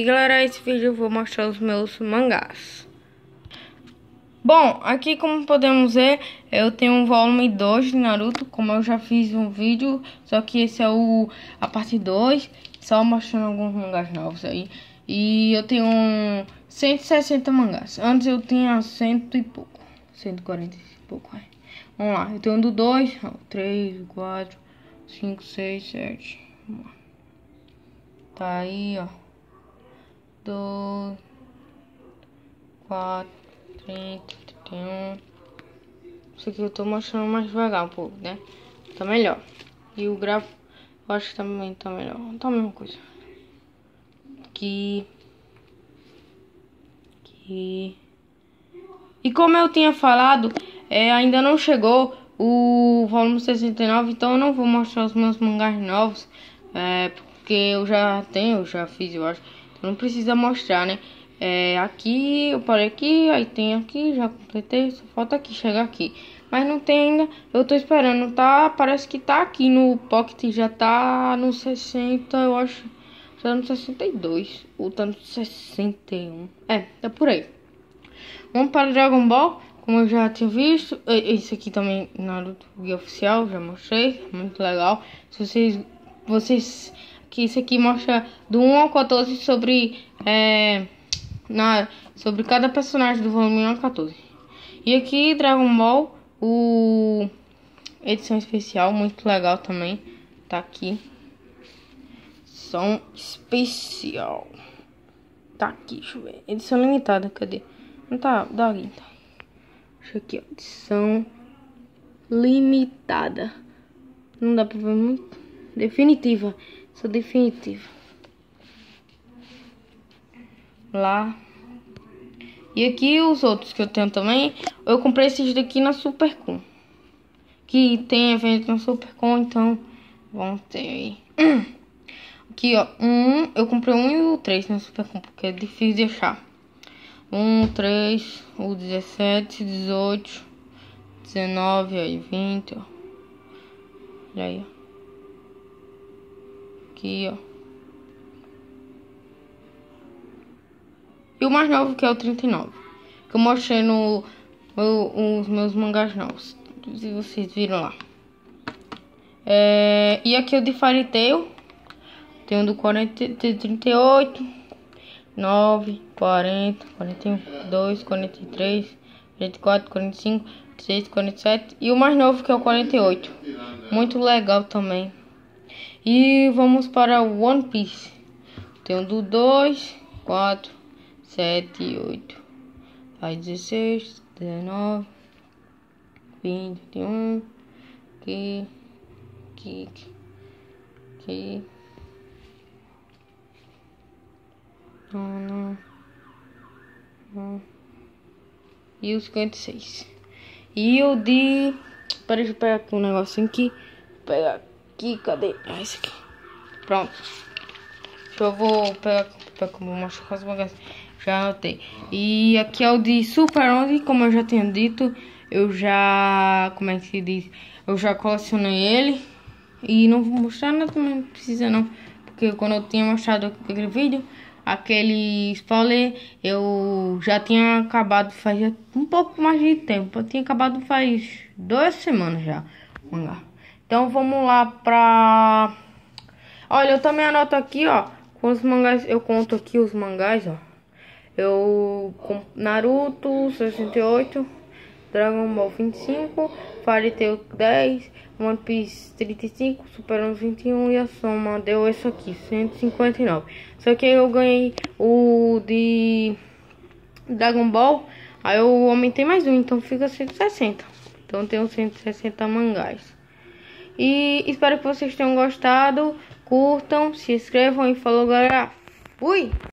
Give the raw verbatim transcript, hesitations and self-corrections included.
galera, esse vídeo eu vou mostrar os meus mangás. Bom, aqui como podemos ver, eu tenho um volume dois de Naruto, como eu já fiz um vídeo, só que esse é o a parte dois, só mostrando alguns mangás novos aí. E eu tenho um cento e sessenta mangás, antes eu tinha cento e pouco, cento e quarenta e pouco, é. Vamos lá, eu tenho um do dois, três, quatro, cinco, seis, sete, vamos lá. Tá aí, ó. dois, quatro, trinta, trinta e um. Isso aqui eu tô mostrando mais devagar um pouco, né? Tá melhor. E o gráfico, eu acho que também tá melhor. Tá a mesma coisa. Aqui. Aqui. E como eu tinha falado, é, ainda não chegou o volume sessenta e nove, então eu não vou mostrar os meus mangás novos. É, porque eu já tenho, eu já fiz, eu acho. Não precisa mostrar, né? É, aqui, eu parei aqui, aí tem aqui, já completei, só falta aqui, chegar aqui. Mas não tem ainda, eu tô esperando, tá? Parece que tá aqui no Pocket, já tá no sessenta, eu acho. Já no sessenta e dois, ou tá no sessenta e um. É, tá por aí. Vamos para Dragon Ball, como eu já tinha visto. Esse aqui também, Naruto Guia Oficial, já mostrei, muito legal. Se vocês, vocês, que isso aqui mostra do um ao quatorze sobre, é, na, sobre cada personagem do volume um ao quatorze. E aqui, Dragon Ball, o edição especial, muito legal também, tá aqui. Edição especial. Tá aqui, deixa eu ver. Edição limitada, cadê? Não tá, dá ali, tá. Deixa aqui, ó. Edição limitada. Não dá pra ver muito. Definitiva. Sou definitiva. Lá. E aqui os outros que eu tenho também. Eu comprei esses daqui na Supercom. Que tem evento na Supercom, então vamos ter aí. Aqui, ó. Um, eu comprei um e o três na Supercom, porque é difícil de achar. um, três, o dezessete, dezoito, dezenove, aí vinte, ó. Olha aí, ó. Aqui, ó. E o mais novo, que é o trinta e nove. Que eu mostrei no meu, os meus mangás novos. Se vocês viram lá. É, e aqui o de Fairy Tail. Tem um do quarenta, trinta e oito, nove, quarenta, quarenta e um, dois, quarenta e três, quarenta e quatro, quarenta e cinco, quarenta e seis, quarenta e sete. E o mais novo, que é o quarenta e oito. Muito legal também. E vamos para o One Piece. Tem um do dois, quatro, sete e oito. Aí dezesseis, dezenove, vinte, vinte e um. Aqui, aqui, aqui. Não, não. Não. E o cinquenta e seis. E o de... Peraí, deixa eu pegar aqui um negocinho aqui. Vou pegar aqui, cadê? Ah, esse aqui. Pronto. Deixa eu vou pegar aqui, como eu mostro com as mangas. Já anotei. E aqui é o de Super onze, como eu já tinha dito. Eu já... Como é que se diz? Eu já colecionei ele. E não vou mostrar nada, também não precisa não. Porque quando eu tinha mostrado aquele vídeo, aquele spoiler, eu já tinha acabado faz um pouco mais de tempo. Eu tinha acabado faz duas semanas já o mangá. Então vamos lá pra... Olha, eu também anoto aqui, ó, com os mangás, eu conto aqui os mangás, ó. Eu... Naruto sessenta e oito, Dragon Ball vinte e cinco, Fairy Tail dez, One Piece trinta e cinco, Super onze vinte e um e a soma deu isso aqui, cento e cinquenta e nove. Só que eu ganhei o de Dragon Ball, aí eu aumentei mais um, então fica cento e sessenta. Então tem uns cento e sessenta mangás. E espero que vocês tenham gostado, curtam, se inscrevam e falou, galera. Fui!